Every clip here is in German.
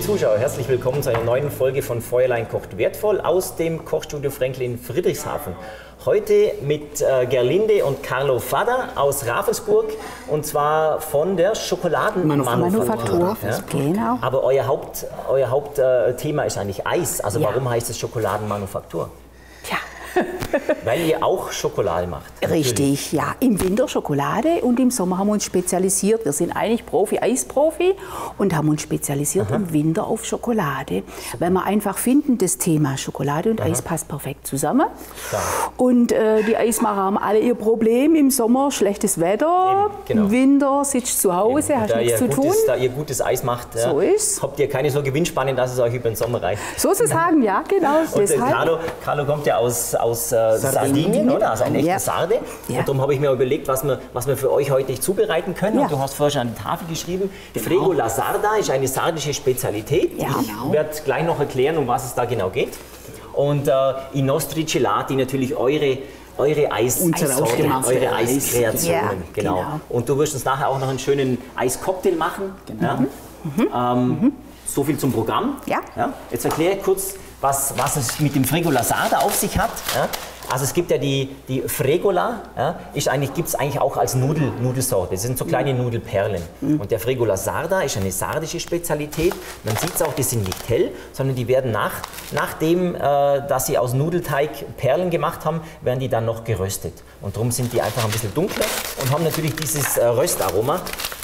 Zuschauer, herzlich willkommen zu einer neuen Folge von Feuerlein kocht wertvoll aus dem Kochstudio Fränkli in Friedrichshafen. Heute mit Gerlinde und Carlo Fadder aus Ravensburg und zwar von der Schokoladenmanufaktur. Ja? Genau. Aber euer Hauptthema ist eigentlich Eis. Also Ja. warum heißt es Schokoladenmanufaktur? Tja. Weil ihr auch Schokolade macht. Richtig, ja. Im Winter Schokolade und im Sommer haben wir uns spezialisiert. Wir sind eigentlich Eisprofi und haben uns spezialisiert im Winter auf Schokolade. Weil wir einfach finden, das Thema Schokolade und Eis passt perfekt zusammen. Klar. Und die Eismacher haben alle ihr Problem. Im Sommer schlechtes Wetter, Eben, genau. im Winter sitzt zu Hause, hast nichts zu tun. Da ihr gutes Eis macht, So ist. habt ihr keine so Gewinnspanne, dass es euch über den Sommer reicht. Sozusagen, ja, genau. Und Deshalb. Carlo kommt ja aus Sardinien, oder? Also ein echter Sarde. Ja. Und darum habe ich mir überlegt, was wir für euch heute zubereiten können. Ja. Und du hast vorher schon an die Tafel geschrieben, Fregola Sarda ist eine sardische Spezialität. Ja. Ich werde gleich noch erklären, um was es da genau geht. Und I nostri gelati, natürlich eure Eissorte, eure Eiskreationen. Ja, genau. genau. Und du wirst uns nachher auch noch einen schönen Eiscocktail machen. Genau. Ja? So viel zum Programm. Ja. Jetzt erkläre ich kurz, was es mit dem Fregola Sarda auf sich hat. Ja? Also es gibt ja die Fregola, ja, gibt es eigentlich auch als Nudelsorte. Das sind so kleine Nudelperlen. Und der Fregola Sarda ist eine sardische Spezialität. Man sieht es auch, die sind nicht hell, sondern die werden nachdem, dass sie aus Nudelteig Perlen gemacht haben, werden die dann noch geröstet. Und darum sind die einfach ein bisschen dunkler und haben natürlich dieses Röstaroma.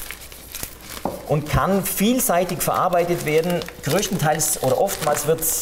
Und kann vielseitig verarbeitet werden. Größtenteils oder oftmals wird es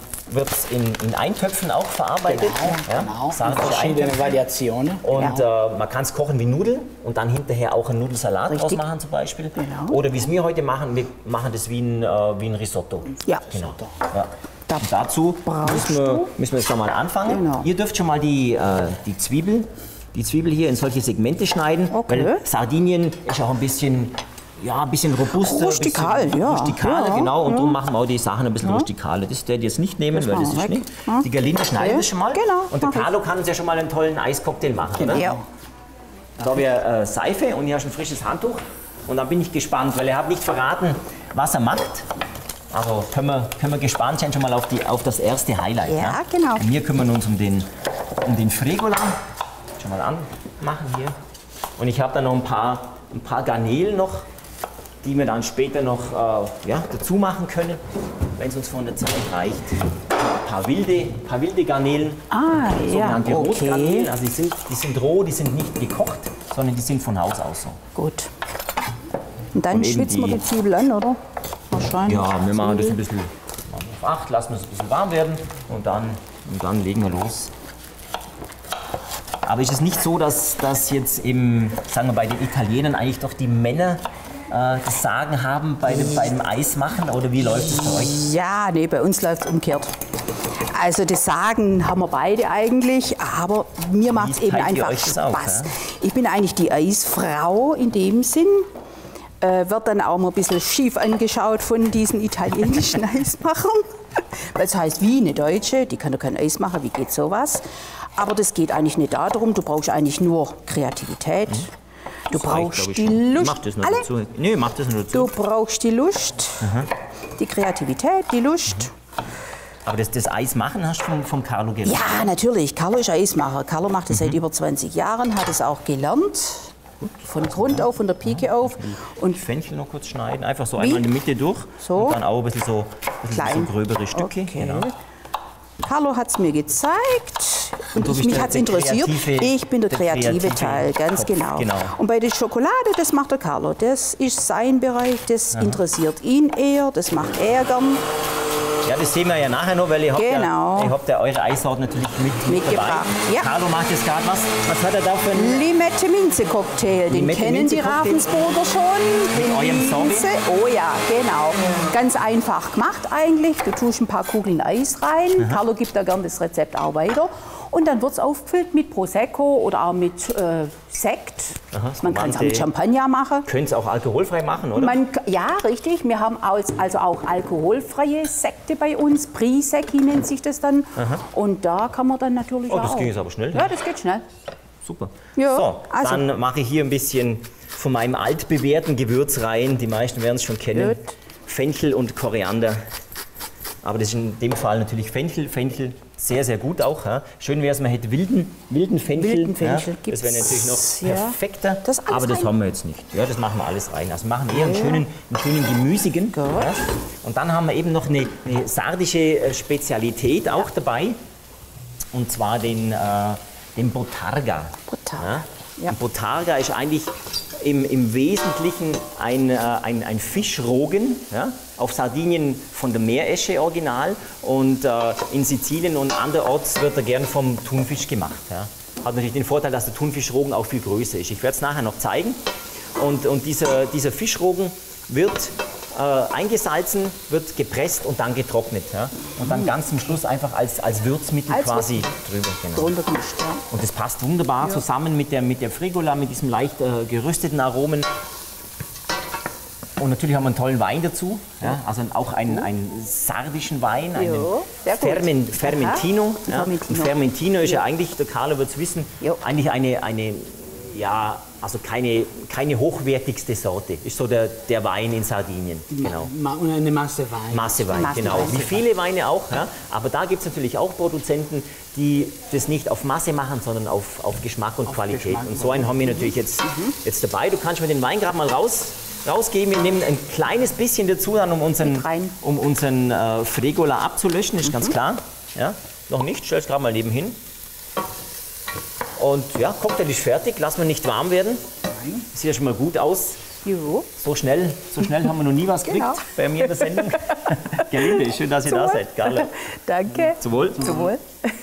in Eintöpfen auch verarbeitet. Genau. Sardische Verschiedene Eintöpfe. Variationen. Und man kann es kochen wie Nudeln und dann hinterher auch einen Nudelsalat draus machen zum Beispiel. Genau. Oder wie es wir heute machen, wir machen das wie ein Risotto. Ja. Genau. Ja. Und dazu müssen wir jetzt schon mal anfangen. Genau. Ihr dürft schon mal die Zwiebel hier in solche Segmente schneiden. Okay. Weil Sardinien ist auch ein bisschen robuster. Rustikal, ja. Rustikaler, Ja, genau. Und ja. darum machen wir auch die Sachen ein bisschen rustikaler. Das werde ich jetzt nicht nehmen, weil das ist machen wir nicht. weg. Ja. Die Gerlinde schneidet das schon mal. Genau, Und der mach ich. Carlo kann uns ja schon mal einen tollen Eiscocktail machen, oder? Ja. Da habe ich Seife und hier hast du ein frisches Handtuch. Und dann bin ich gespannt, weil er hat nicht verraten, was er macht. Also können wir gespannt sein schon mal auf das erste Highlight. Ja, genau. Und wir kümmern uns um den Fregola. Schon mal anmachen hier. Und ich habe da noch ein paar Garnelen noch, die wir dann später noch dazu machen können, wenn es uns von der Zeit reicht. Ein paar wilde Garnelen, sogenannte Rotgarnelen. Also die sind roh, die sind nicht gekocht, sondern die sind von Haus aus so. Gut. Und dann Und eben schwitzen wir die Zwiebel an, oder? Wahrscheinlich. Ja, wir machen das ein bisschen auf 8, lassen es ein bisschen warm werden und dann legen wir los. Aber ist es nicht so, dass jetzt eben, sagen wir bei den Italienern eigentlich doch die Männer das Sagen haben bei dem Eismachen oder wie läuft es bei euch? Ja, nee, bei uns läuft es umgekehrt. Also das Sagen haben wir beide eigentlich, aber mir macht es eben teilt ihr einfach euch das Spaß. auf, ja? Ich bin eigentlich die Eisfrau in dem Sinn. Wird dann auch mal ein bisschen schief angeschaut von diesen italienischen Eismachern. Weil es heißt, wie eine Deutsche, die kann doch kein Eis machen, wie geht sowas? Aber das geht eigentlich nicht darum, du brauchst eigentlich nur Kreativität. Du brauchst die Lust. Mach das noch dazu. Nee, mach das noch dazu. Du brauchst die Lust, die Kreativität, die Lust. Aber das Eis machen hast du vom Carlo gelernt? Ja, natürlich. Carlo ist Eismacher. Carlo macht es seit über 20 Jahren, hat es auch gelernt. Von Grund auf, von der Pike auf. Und Die Fenchel noch kurz schneiden, einfach so einmal in die Mitte durch. So. Und dann auch ein bisschen so klein. gröbere Stücke. Okay. Genau. Carlo hat es mir gezeigt und du bist mich der- hat es der interessiert. kreative- Ich bin der der kreative kreative Teil, ganz Kopf, genau. genau. Und bei der Schokolade, das macht der Carlo. Das ist sein Bereich, das interessiert ihn eher, das macht er gern. Ja, das sehen wir ja nachher noch, weil ihr habt, Genau. ihr habt ja eure Eissorten natürlich Mitgebracht, dabei. ja. Carlo macht jetzt gerade was. Was hat er da für ein... Limette-Minze-Cocktail, den kennen die Limette-Minze-Cocktail. Ravensburger schon. Mit eurem Sorbet? Minze. Oh ja, genau. Ganz einfach gemacht eigentlich. Du tust ein paar Kugeln Eis rein. Carlo gibt da gern das Rezept auch weiter. Und dann wird es aufgefüllt mit Prosecco oder auch mit Sekt. Man kann es auch mit Champagner machen. Könnt es auch alkoholfrei machen, oder? Ja, richtig. Wir haben also auch alkoholfreie Sekte bei uns. Prisecchi nennt sich das dann. Und da kann man dann natürlich auch... das ging jetzt aber schnell. Ja, das geht schnell. Super. Ja, so, also- dann mache ich hier ein bisschen von meinem altbewährten Gewürz rein. Die meisten werden es schon kennen. Gut. Fenchel und Koriander. Aber das ist in dem Fall natürlich Fenchel. Fenchel sehr, sehr gut auch. Ja. Schön wäre es, man hätte wilden Fenchel. Wilden Fenchel Ja. Das wäre natürlich noch perfekter. Das alles aber das rein? haben wir jetzt nicht. Ja, das machen wir alles rein. Also machen eher einen schönen gemüsigen. Ja. Und dann haben wir eben noch eine sardische Spezialität auch dabei. Und zwar den Botarga. Botarga. Ja. Und Botarga ist eigentlich im Wesentlichen ein Fischrogen, ja, auf Sardinien von der Meeresche original und in Sizilien und anderorts wird er gern vom Thunfisch gemacht. Ja. Hat natürlich den Vorteil, dass der Thunfischrogen auch viel größer ist. Ich werde es nachher noch zeigen. Und dieser Fischrogen wird eingesalzen, wird gepresst und dann getrocknet. Ja. Und dann ganz zum Schluss einfach als Würzmittel quasi drüber. Genau. Drunter gemischt, ja. Und das passt wunderbar zusammen mit der Frigola, mit diesem leicht gerösteten Aromen. Und natürlich haben wir einen tollen Wein dazu, ja, also auch einen sardischen Wein, einen Fermentino. Ja. Und Fermentino ist ja eigentlich, der Carlo wird es wissen, eigentlich also keine hochwertigste Sorte. Ist so der Wein in Sardinien. Genau. Eine Massewein. Massewein, genau. Wie viele Weine auch. Ja. Aber da gibt es natürlich auch Produzenten, die das nicht auf Masse machen, sondern auf Geschmack und Qualität. Und so einen haben wir natürlich jetzt dabei. Du kannst mir den Wein gerade mal rausgeben. Wir nehmen ein kleines bisschen dazu, dann, um unseren Fregola abzulöschen, ist ganz klar. Ja. Noch nicht, stell es gerade mal nebenhin. Und ja, Cocktail ist fertig, lassen wir nicht warm werden. Sieht ja schon mal gut aus. Jo. So schnell haben wir noch nie was gekriegt bei mir in der Sendung. Gelinde, schön, dass ihr da seid, Carla. Danke. Zum Wohl. Zum Wohl.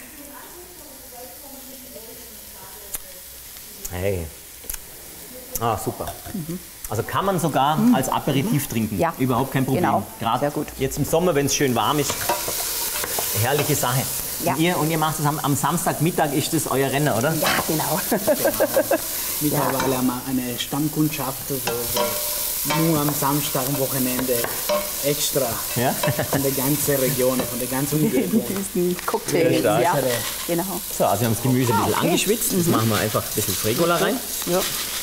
Hey. Ah, super. Also kann man sogar als Aperitif trinken. Ja. Überhaupt kein Problem. Genau. Gerade sehr gut. jetzt im Sommer, wenn es schön warm ist. Herrliche Sache. Ja. Und ihr macht es am Samstagmittag, ist das euer Renner, oder? Ja, genau. Mittlerweile haben wir eine Stammkundschaft, wo nur am Samstag, am Wochenende extra von der ganzen Region, von der ganzen Umgebung. Diesen Cocktail. Ja, genau. So, also wir haben das Gemüse ein bisschen angeschwitzt. Das machen wir einfach ein bisschen Fregola rein. Ja.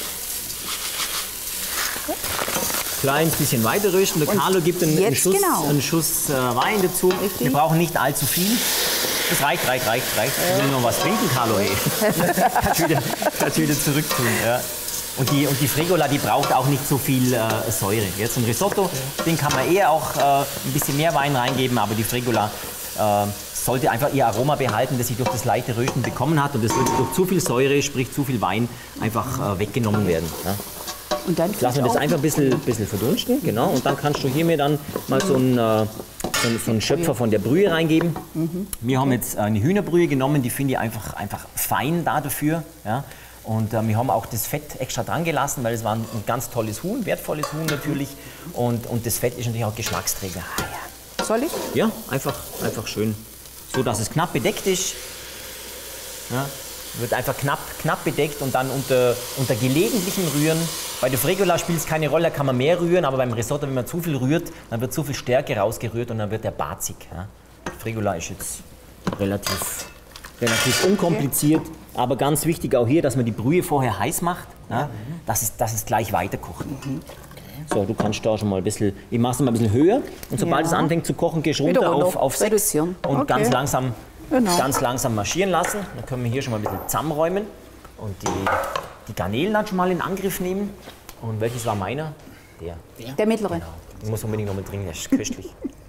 Kleines bisschen weiter rösten. Der Carlo gibt einen Schuss Wein dazu. Richtig. Wir brauchen nicht allzu viel. Das reicht. Ich will noch was trinken, Carlo. Kannst wieder zurück tun. Ja. Und die Fregola, die braucht auch nicht so viel Säure. Jetzt ein Risotto, den kann man eher auch ein bisschen mehr Wein reingeben, aber die Fregola sollte einfach ihr Aroma behalten, das sie durch das leichte Rösten bekommen hat. Und das würde durch zu viel Säure, sprich zu viel Wein, einfach weggenommen werden. Ja. Und dann lassen wir das einfach ein bisschen verdunsten, genau. Und dann kannst du hier mir dann mal so einen Schöpfer von der Brühe reingeben. Wir haben jetzt eine Hühnerbrühe genommen, die finde ich einfach fein dafür. Ja. Und wir haben auch das Fett extra dran gelassen, weil es war ein ganz tolles Huhn, wertvolles Huhn natürlich. Und das Fett ist natürlich auch Geschmacksträger. Soll ich? Ja, einfach schön. So, dass es knapp bedeckt ist. Ja. Wird einfach knapp bedeckt und dann unter gelegentlichem Rühren. Bei der Fregola spielt es keine Rolle, da kann man mehr rühren, aber beim Risotto, wenn man zu viel rührt, dann wird zu viel Stärke rausgerührt und dann wird der barzig. Ja. Fregola ist jetzt relativ unkompliziert, aber ganz wichtig auch hier, dass man die Brühe vorher heiß macht, ja, dass es gleich weiterkocht. So, du kannst da schon mal ein bisschen, ich mache es mal ein bisschen höher und sobald es anfängt zu kochen, gehst du runter auf 6 und ganz langsam marschieren lassen. Dann können wir hier schon mal ein bisschen zusammenräumen und die Garnelen dann schon mal in Angriff nehmen. Und welches war meiner? Der mittlere. Genau. Ich muss unbedingt noch mal trinken, das ist köstlich.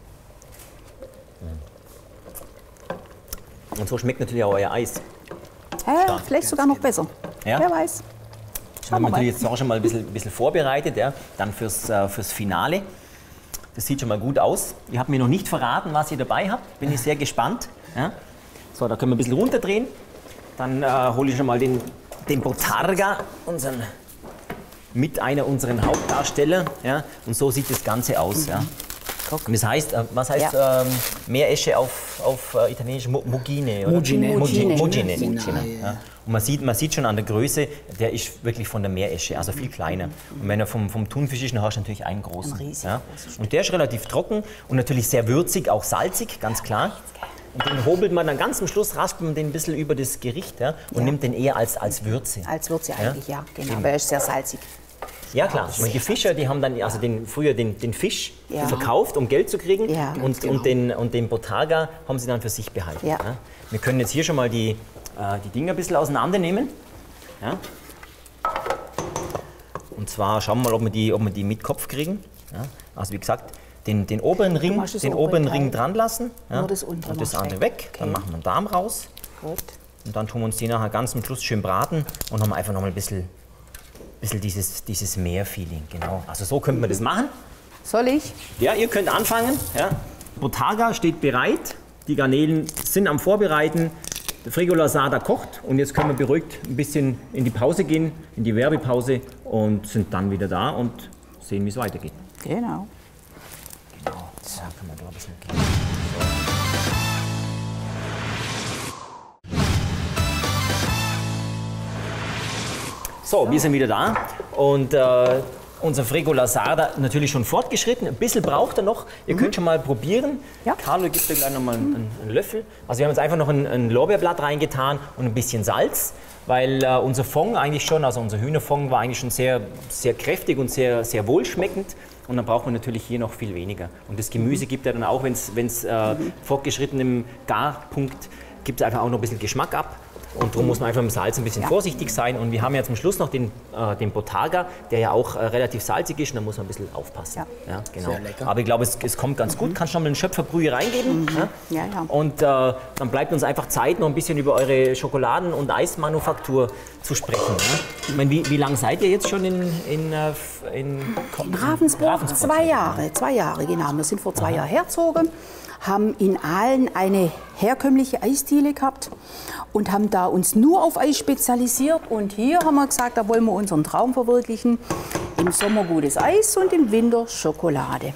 Und so schmeckt natürlich auch euer Eis. Vielleicht sogar noch besser. Ja? Wer weiß. Das haben wir natürlich jetzt auch schon mal ein bisschen vorbereitet, ja? Dann fürs Finale. Das sieht schon mal gut aus. Ihr habt mir noch nicht verraten, was ihr dabei habt. Bin ich sehr gespannt. Ja? So, da können wir ein bisschen runterdrehen. Dann hole ich schon mal den Botarga, mit einer unserer Hauptdarsteller. Ja? Und so sieht das Ganze aus. Ja? Und das heißt, was heißt Meeresche auf Italienisch? Mugine, oder? Mugine. Ja. Und man sieht schon an der Größe, der ist wirklich von der Meeresche, also viel kleiner. Und wenn er vom Thunfisch ist, dann hast du natürlich einen großen. Ja. Und der ist relativ trocken und natürlich sehr würzig, auch salzig, ganz klar. Und den hobelt man dann ganz am Schluss, raspelt man den ein bisschen über das Gericht und nimmt den eher als Würze. Als Würze eigentlich, ja, genau. Aber er ist sehr salzig. Ja klar, ich meine, die Fischer, die haben dann also früher den Fisch verkauft, um Geld zu kriegen und den Botarga haben sie dann für sich behalten. Ja. Ja. Wir können jetzt hier schon mal die Dinger ein bisschen auseinandernehmen. Ja. Und zwar schauen wir mal, ob wir die mit Kopf kriegen. Ja. Also wie gesagt, den oberen Ring dran lassen, ja. Und das andere weg. Okay. Dann machen wir den Darm raus. Gut. Und dann tun wir uns die nachher ganz am Schluss schön braten und haben einfach noch mal ein bisschen dieses Meerfeeling. Genau. Also so könnte man das machen. Soll ich? Ja, ihr könnt anfangen. Ja. Botarga steht bereit. Die Garnelen sind am Vorbereiten. Der Fregola-Sada kocht und jetzt können wir beruhigt ein bisschen in die Pause gehen, in die Werbepause und sind dann wieder da und sehen, wie es weitergeht. Genau. So, können wir da ein bisschen gehen. So, wir sind wieder da und unser Fregola-Sada natürlich schon fortgeschritten. Ein bisschen braucht er noch. Ihr könnt schon mal probieren. Ja. Carlo gibt dir gleich noch mal einen Löffel. Also wir haben jetzt einfach noch ein Lorbeerblatt reingetan und ein bisschen Salz, weil unser Fond eigentlich schon, also unser Hühnerfond war eigentlich schon sehr, sehr kräftig und sehr, sehr wohlschmeckend. Und dann braucht man natürlich hier noch viel weniger. Und das Gemüse gibt ja dann auch, wenn es fortgeschritten im Garpunkt, gibt es einfach auch noch ein bisschen Geschmack ab. Und darum muss man einfach mit Salz ein bisschen vorsichtig sein. Und wir haben ja zum Schluss noch den Botarga, der ja auch relativ salzig ist. Und da muss man ein bisschen aufpassen. Ja, genau. Sehr lecker. Aber ich glaube, es kommt ganz gut. Kannst du noch mal eine Schöpferbrühe reingeben? Ja? Ja. Und dann bleibt uns einfach Zeit, noch ein bisschen über eure Schokoladen- und Eismanufaktur zu sprechen. Ne? Ich meine, wie lange seid ihr jetzt schon in Ravensburg? 2 Jahre. 2 Jahre, genau. Wir sind vor 2 Jahren hergezogen, haben in Aalen eine herkömmliche Eisdiele gehabt und haben da uns nur auf Eis spezialisiert. Und hier haben wir gesagt, da wollen wir unseren Traum verwirklichen. Im Sommer gutes Eis und im Winter Schokolade.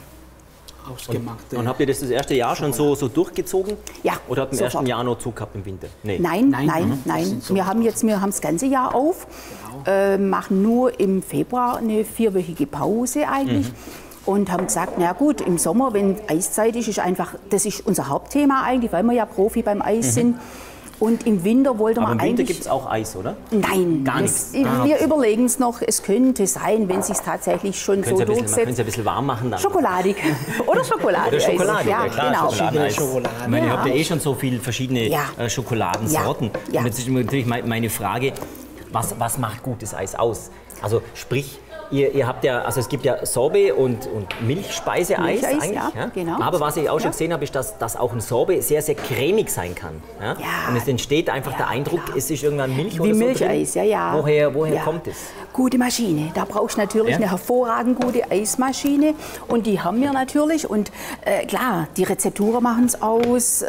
Und habt ihr das erste Jahr schon so durchgezogen? Ja. Oder habt ihr im ersten Jahr noch Zug gehabt im Winter? Nee. Nein. Wir haben das ganze Jahr auf, machen nur im Februar eine 4-wöchige Pause eigentlich. Und haben gesagt, na gut, im Sommer, wenn Eiszeit ist einfach, das ist unser Hauptthema eigentlich, weil wir ja Profi beim Eis sind. Und im Winter wollte man eigentlich... Aber im Winter gibt es auch Eis, oder? Nein. Gar nichts. Wir überlegen es noch, es könnte sein, wenn es sich tatsächlich schon so durchsetzt. Man könnte es ein bisschen warm machen dann. Schokoladig. Oder Schokolade. Oder Schokolade, ja, klar. Genau. Schokolade. Ich meine, ihr habt ja eh schon so viele verschiedene Schokoladensorten. Ja. Und jetzt ist natürlich meine Frage, was macht gutes Eis aus? Also sprich... Ihr habt ja, also es gibt ja Sorbet und Milchspeiseeis eigentlich. Ja, genau. Aber was ich auch schon gesehen habe, ist, dass auch ein Sorbet sehr, sehr cremig sein kann. Ja? Und es entsteht einfach der Eindruck, es ist irgendwann Milch oder so Milcheis, drin. Woher kommt es? Gute Maschine. Da brauchst du natürlich eine hervorragend gute Eismaschine. Und die haben wir natürlich. Und klar, die Rezepturen machen es aus.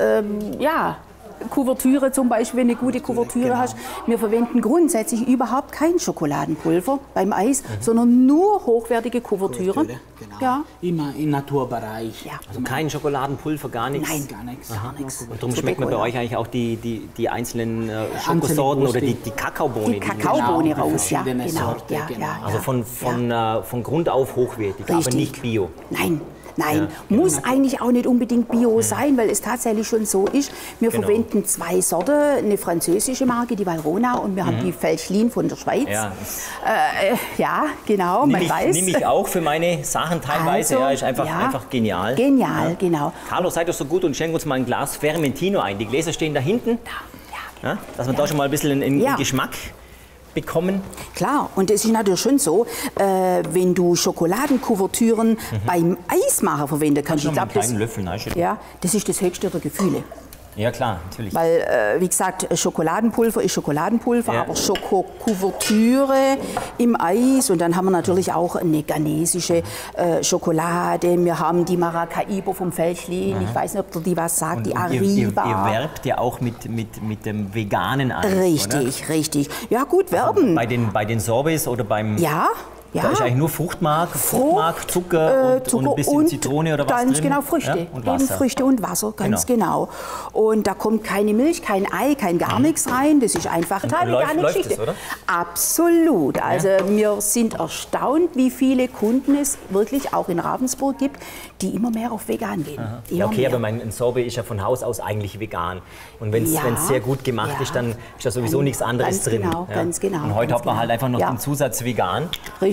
Kuvertüre zum Beispiel, wenn du eine gute Kuvertüre hast. Wir verwenden grundsätzlich überhaupt kein Schokoladenpulver beim Eis, sondern nur hochwertige Kuvertüre. Genau. Ja. Immer im Naturbereich. Ja. Also kein Schokoladenpulver, gar nichts? Nein, gar nichts. Und darum schmeckt man bei euch eigentlich auch die einzelnen Schokosorten oder die Kakaobohne? Die Kakaobohne raus, ja. Genau. Also von Grund auf hochwertig, aber nicht bio? Nein, muss eigentlich auch nicht unbedingt Bio sein, weil es tatsächlich schon so ist. Wir verwenden 2 Sorten, eine französische Marke, die Valrhona, und wir haben die Veltlin von der Schweiz. Ja, genau, Nehme ich auch für meine Sachen teilweise, ist einfach genial. Genial, genau. Carlo, seid doch so gut und schenkt uns mal ein Glas Fermentino ein. Die Gläser stehen da hinten, dass wir da schon mal ein bisschen einen Geschmack bekommen. Klar, und es ist natürlich schon so, wenn du Schokoladenkuvertüren beim Eismacher verwenden kannst. Ich glaube, das ist das höchste der Gefühle. Ja klar, natürlich. Weil, wie gesagt, Schokoladenpulver ist Schokoladenpulver, aber Schokokuvertüre im Eis. Und dann haben wir natürlich auch eine ghanesische Schokolade. Wir haben die Maracaibo vom Veltlin. Ich weiß nicht, ob du die was sagt, die Arriba. Ihr werbt ja auch mit dem veganen Eis, Richtig. Ja gut, werben. Bei den Sorbets oder beim... Ja. Da ist eigentlich nur Fruchtmark, Zucker und ein bisschen Zitrone oder was ganz drin? Genau, Früchte. Und Wasser. Eben Früchte und Wasser, ganz genau. Und da kommt keine Milch, kein Ei, gar nichts rein. Das ist einfach total vegane Geschichte. Das, oder? Absolut. Also wir sind erstaunt, wie viele Kunden es wirklich auch in Ravensburg gibt, die immer mehr auf vegan gehen. Aber ein Sorbet ist ja von Haus aus eigentlich vegan. Und wenn es sehr gut gemacht ist, dann ist da sowieso nichts anderes drin. Ganz genau. Und heute hat man halt einfach noch den Zusatz vegan. Richtig.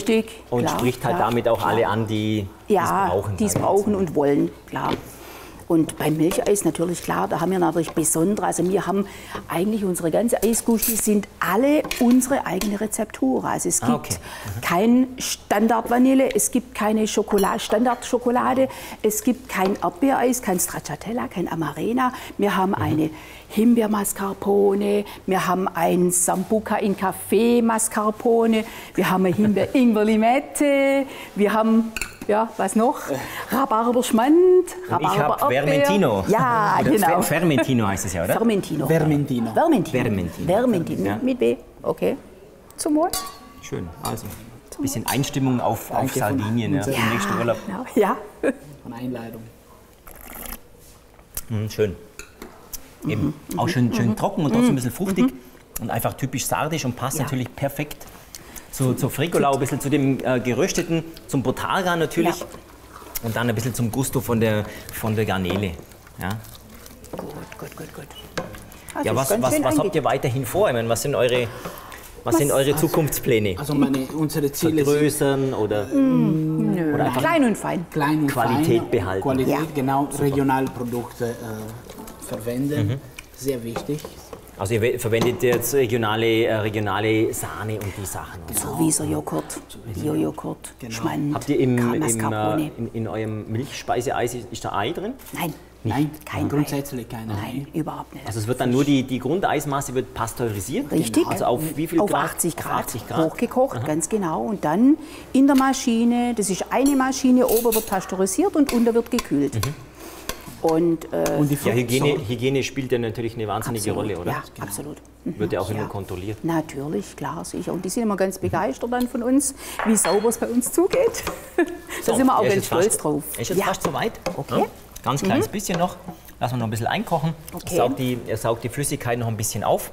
Richtig. Und klar, spricht halt klar, damit auch klar. alle an, die es brauchen. die es sag ich jetzt brauchen mal. und wollen, klar. Und beim Milcheis natürlich klar, da haben wir natürlich besondere, also wir haben eigentlich unsere ganze Eiskuschi sind alle unsere eigene Rezeptur. Also es gibt kein Standard-Vanille, es gibt keine Standard-Schokolade, es gibt kein Erdbeereis, kein Stracciatella, kein Amarena. Wir haben eine Himbeer-Mascarpone, wir haben ein Sambuca in Kaffee-Mascarpone, wir haben eine Himbeer-Ingwer-Limette, wir haben... Ja, was noch? Rhabarberschmand, Und ich habe Vermentino. Ja, Oder genau. Fermentino heißt es ja, oder? Fermentino. Vermentino. Vermentino. Mit B. Okay. Zum Wohl. Schön. Also, ein bisschen Einstimmung auf Danke Sardinien von im nächsten Urlaub. Genau. Ja. Von Einladung. Schön. Eben. Auch schön trocken und trotzdem ein bisschen fruchtig und einfach typisch sardisch und passt natürlich perfekt zur Frigola, ein bisschen zu dem Gerösteten, zum Botarga natürlich und dann ein bisschen zum Gusto von der Garnele. Ja, Gut. ja Also was habt ihr weiterhin vor? Ich meine, was sind eure Zukunftspläne? Also unsere Ziele sind Vergrößern oder einfach Klein und fein. klein und Qualität fein, behalten. Qualität, Ja. genau, Regionalprodukte verwenden. Sehr wichtig. Also ihr verwendet jetzt regionale Sahne und die Sachen. Oder? So wie so Joghurt, Bio-Joghurt, Schmand, Habt ihr Mascarpone. in eurem Milchspeiseeis, ist da Ei drin? Nein, Nein, grundsätzlich keine. Nein, überhaupt nicht. Also es wird dann nur die Grundeismasse wird pasteurisiert? Richtig. Also auf wie viel Auf Grad? 80 Grad, Auf 80 Grad. hochgekocht, ganz genau. Und dann in der Maschine, das ist eine Maschine, oben wird pasteurisiert und unter wird gekühlt. Und, Und die Ja, Hygiene spielt ja natürlich eine wahnsinnige Rolle, oder? Ja, absolut. Wird ja auch immer kontrolliert. Natürlich, klar, sicher. Und die sind immer ganz begeistert dann von uns, wie sauber es bei uns zugeht. Da sind wir auch er ist ganz jetzt stolz fast, drauf. Er ist jetzt fast soweit. Okay. Ja, ganz kleines bisschen noch. Lassen wir noch ein bisschen einkochen. Okay. Er saugt die Flüssigkeit noch ein bisschen auf.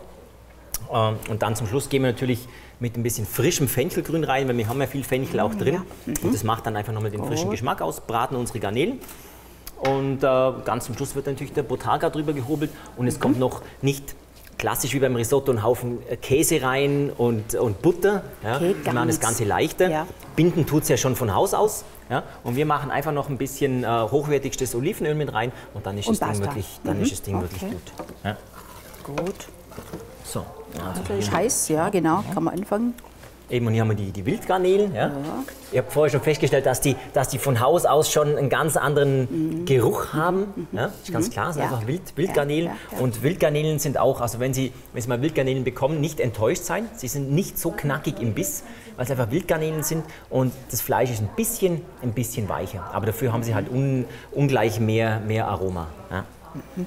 Und dann zum Schluss gehen wir natürlich mit ein bisschen frischem Fenchelgrün rein, weil wir haben ja viel Fenchel auch drin. Und das macht dann einfach nochmal den frischen Geschmack aus. Braten unsere Garnelen. Und ganz zum Schluss wird natürlich der Botarga drüber gehobelt. Und es kommt noch nicht klassisch wie beim Risotto ein Haufen Käse rein und Butter. Ja. Geht Wir gar machen das nichts. Ganze leichter. Ja. Binden tut es ja schon von Haus aus. Ja. Und wir machen einfach noch ein bisschen hochwertigstes Olivenöl mit rein. Und dann ist Und das Ding basta. wirklich, ist das Ding wirklich Okay. gut. Ja. Gut. So, also Das ist heiß, ja, genau. Kann man anfangen. eben, und hier haben wir die Wildgarnelen. Ja. Ich habe vorher schon festgestellt, dass die von Haus aus schon einen ganz anderen Geruch haben. Ja, ist ganz klar, es sind Ja. einfach Wildgarnelen. Ja. Und Wildgarnelen sind auch, also wenn Sie mal Wildgarnelen bekommen, nicht enttäuscht sein. Sie sind nicht so knackig im Biss, weil es einfach Wildgarnelen sind und das Fleisch ist ein bisschen weicher. Aber dafür haben sie halt ungleich mehr Aroma. Ja. Genau.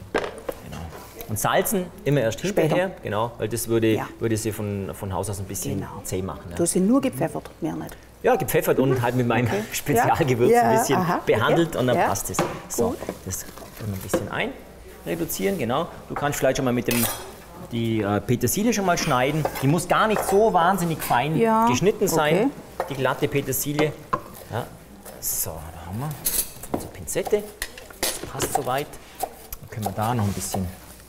Und salzen immer erst hinterher, genau, weil das würde sie von Haus aus ein bisschen zäh machen. Ja. Du sind nur gepfeffert, mehr nicht. Ja, gepfeffert und halt mit meinem Spezialgewürz Ja. ein bisschen Aha. behandelt und dann Ja. passt es. So, das können wir ein bisschen reduzieren, genau. Du kannst vielleicht schon mal die Petersilie schon mal schneiden. Die muss gar nicht so wahnsinnig fein Ja, geschnitten sein, okay. die glatte Petersilie. Ja. So, da haben wir unsere Pinzette. Das passt soweit. Dann können wir da noch ein bisschen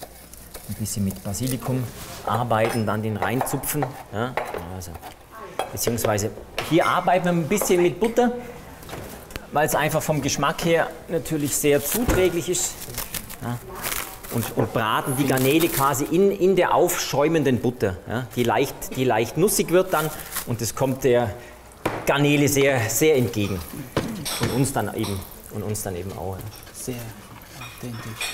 mit Basilikum arbeiten, dann den reinzupfen. Ja, also, beziehungsweise hier arbeiten wir ein bisschen mit Butter, weil es einfach vom Geschmack her natürlich sehr zuträglich ist. Ja, und braten die Garnele quasi in der aufschäumenden Butter, ja, die leicht nussig wird dann und das kommt der Garnele sehr, sehr entgegen. Und uns dann eben auch. Ja. Sehr authentisch.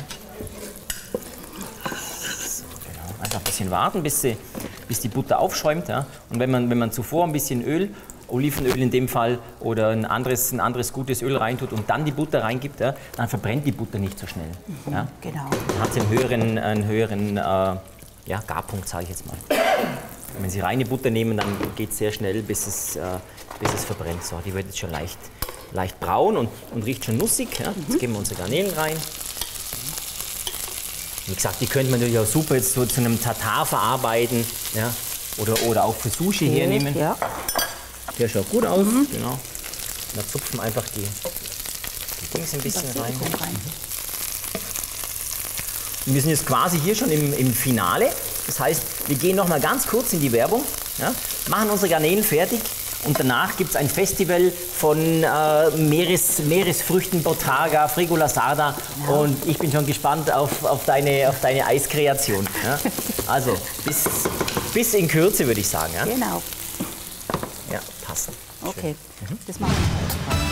Einfach ein bisschen warten, bis die Butter aufschäumt. Ja. Und wenn man zuvor ein bisschen Öl, Olivenöl in dem Fall, oder ein anderes gutes Öl reintut und dann die Butter reingibt, ja, dann verbrennt die Butter nicht so schnell. Ja. Genau. Dann hat sie einen höheren Garpunkt, sage ich jetzt mal. Wenn Sie reine Butter nehmen, dann geht es sehr schnell, bis es verbrennt. So, die wird jetzt schon leicht braun und riecht schon nussig. Ja. Jetzt geben wir unsere Garnelen rein. Wie gesagt, die könnte man natürlich auch super jetzt so zu einem Tatar verarbeiten, ja, oder auch für Sushi hernehmen. Ja. Der schaut gut aus, genau. Da zupfen wir einfach die Dings ein bisschen rein. Und wir sind jetzt quasi hier schon im Finale. Das heißt, wir gehen noch mal ganz kurz in die Werbung, ja, machen unsere Garnelen fertig Und danach gibt es ein Festival von Meeresfrüchten, Bottarga, Fregola Sarda. Ja. Und ich bin schon gespannt auf deine Eiskreation. Ja? Also bis in Kürze, würde ich sagen. Ja? Genau. Ja, passt. Okay, das machen wir.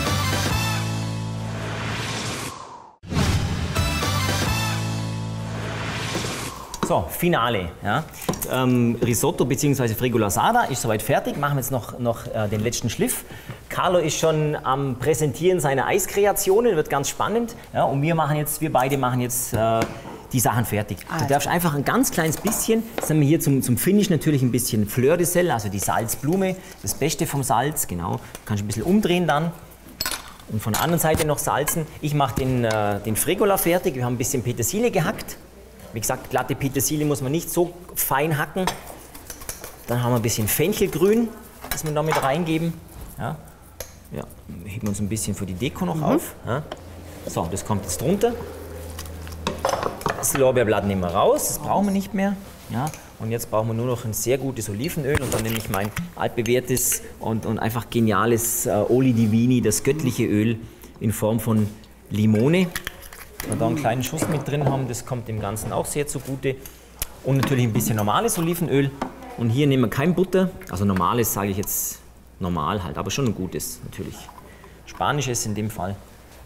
So, Finale. Ja. Risotto bzw. Fregola Sarda ist soweit fertig. Machen wir jetzt noch den letzten Schliff. Carlo ist schon am Präsentieren seiner Eiskreationen, wird ganz spannend. Ja, und wir beide machen jetzt die Sachen fertig. Du darfst einfach ein ganz kleines bisschen, das haben wir hier zum Finish natürlich ein bisschen Fleur de Sel, also die Salzblume, das Beste vom Salz, genau. Kannst ein bisschen umdrehen dann. Und von der anderen Seite noch salzen. Ich mache den Fregola fertig. Wir haben ein bisschen Petersilie gehackt. Wie gesagt, glatte Petersilie muss man nicht so fein hacken. Dann haben wir ein bisschen Fenchelgrün, das wir da mit reingeben. Ja, heben wir uns ein bisschen für die Deko noch auf. Ja. So, das kommt jetzt drunter. Das Lorbeerblatt nehmen wir raus, das brauchen wir nicht mehr. Ja. Und jetzt brauchen wir nur noch ein sehr gutes Olivenöl und dann nehme ich mein altbewährtes und einfach geniales Oli Divini, das göttliche Öl in Form von Limone. Wenn wir da einen kleinen Schuss mit drin haben, das kommt dem Ganzen auch sehr zugute. Und natürlich ein bisschen normales Olivenöl. Und hier nehmen wir kein Butter, also normales sage ich jetzt normal halt, aber schon ein gutes natürlich. Spanisches in dem Fall.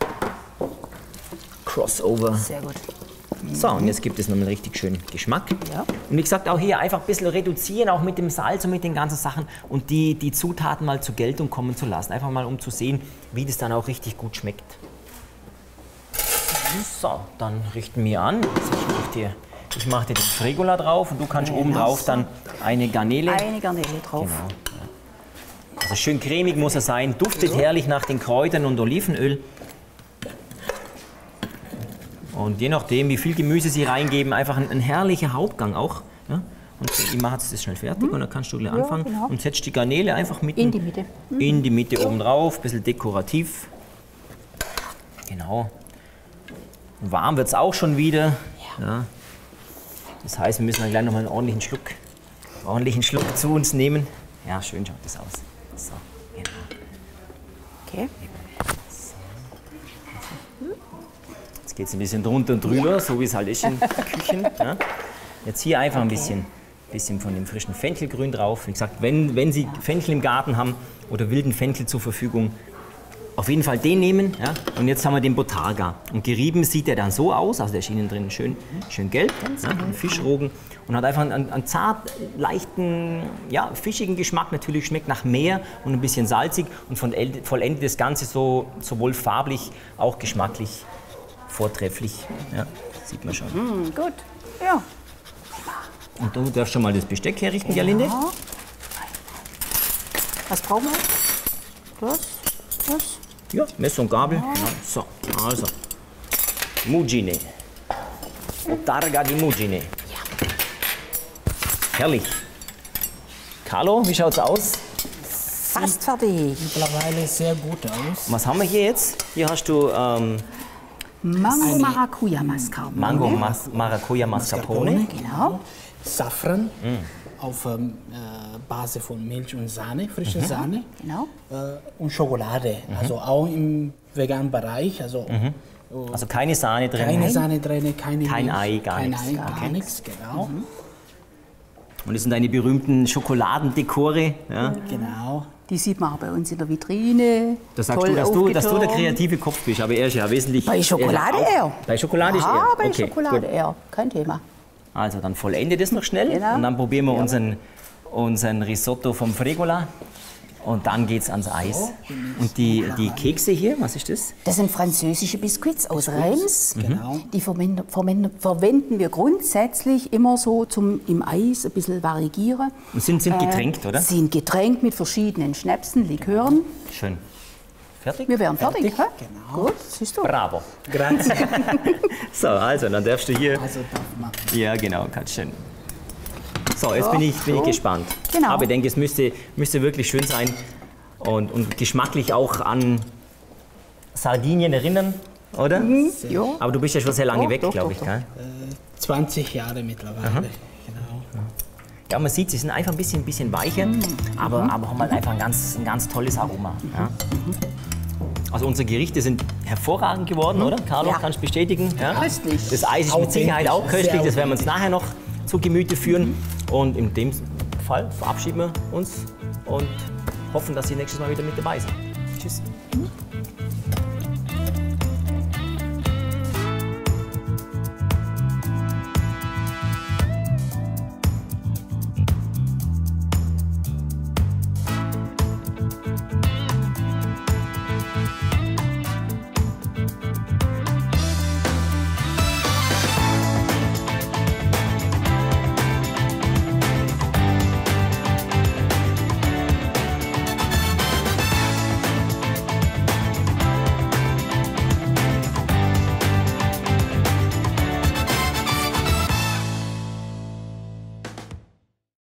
Crossover. Sehr gut. So, und jetzt gibt es nochmal richtig schönen Geschmack. Ja. Und wie gesagt, auch hier einfach ein bisschen reduzieren, auch mit dem Salz und mit den ganzen Sachen und die Zutaten mal zur Geltung kommen zu lassen. Einfach mal, um zu sehen, wie das dann auch richtig gut schmeckt. So, dann richten wir an. Ich mache dir den Fregola drauf und du kannst oben drauf dann eine Garnele. Eine Garnele drauf. Genau. Also schön cremig muss er sein, duftet herrlich nach den Kräutern und Olivenöl. Und je nachdem, wie viel Gemüse Sie reingeben, einfach ein herrlicher Hauptgang auch. Ja? Und ich mache jetzt das schnell fertig und dann kannst du gleich anfangen. Genau. Und setzt die Garnele einfach mitten in die Mitte. In die Mitte oben drauf, ein bisschen dekorativ. Genau. Warm wird es auch schon wieder. Ja. Das heißt, wir müssen dann gleich noch mal einen ordentlichen Schluck zu uns nehmen. Ja, schön schaut das aus. So, genau. Okay. Jetzt geht es ein bisschen drunter und drüber, so wie es halt ist in Küchen. Ja. Jetzt hier einfach ein bisschen von dem frischen Fenchelgrün drauf. Wie gesagt, wenn Sie Fenchel im Garten haben oder wilden Fenchel zur Verfügung, auf jeden Fall den nehmen. Ja. Und jetzt haben wir den Bottarga. Und gerieben sieht der dann so aus, also der ist innen drin schön gelb, ja, ein Fischrogen. Und hat einfach einen zart, leichten, ja, fischigen Geschmack. Natürlich schmeckt nach Meer und ein bisschen salzig. Und vollendet das Ganze so, sowohl farblich, auch geschmacklich vortrefflich. Ja, sieht man schon. Gut, ja. Und du darfst schon mal das Besteck herrichten, Gerlinde. Ja. Was brauchen wir? Das. Ja, Messer und Gabel. Ja. So, also. Muggine. Bottarga di Muggine. Ja. Herrlich. Carlo, wie schaut's aus? Fast fertig. Mittlerweile sehr gut aus. Was haben wir hier jetzt? Hier hast du Mango Maracuja Mascarpone. Mango Maracuja Mascarpone. Genau. Safran auf Basis von Milch und Sahne, frische Sahne. Genau. Und Schokolade. Also auch im veganen Bereich. Also keine Sahne drin. Keine Sahne drin, kein Milch, Ei, gar nichts. Gar nichts, genau. Und das sind deine berühmten Schokoladendekore. Ja? Genau. Die sieht man auch bei uns in der Vitrine. Da sagst du, dass du der kreative Kopf bist, aber er ist ja wesentlich... Bei Schokolade eher. Bei Schokolade ist er? Ja, bei Schokolade eher. Kein Thema. Also dann vollende das noch schnell und dann probieren wir unseren Risotto vom Fregola und dann geht's ans Eis. Und die Kekse hier, was ist das? Das sind französische Biskuits aus Reims. Genau. Die verwenden wir grundsätzlich immer so im Eis ein bisschen variieren. Und sind getränkt, oder? Sind getränkt mit verschiedenen Schnäpsen, Likören. Schön. Fertig? Wir wären fertig, hä? Genau. Gut, siehst du. Bravo. Grazie. So, also dann darfst du hier... Also darf man. Ja, genau, ganz schön. So, jetzt bin ich gespannt. Genau. Aber ich denke, es müsste wirklich schön sein und geschmacklich auch an Sardinien erinnern, oder? Ja. Aber du bist ja schon sehr lange weg, Doch, glaube ich, gell? 20 Jahre mittlerweile. Genau. Ja, man sieht, sie sind einfach ein bisschen weicher, aber haben halt einfach ein ganz tolles Aroma. Ja. Also unsere Gerichte sind hervorragend geworden, oder? Carlo, Ja. kannst du bestätigen? Ja. Köstlich. Das Eis ist mit Sicherheit auch köstlich, das werden wir uns nachher noch zu Gemüte führen. Und in dem Fall verabschieden wir uns und hoffen, dass Sie nächstes Mal wieder mit dabei sind. Tschüss.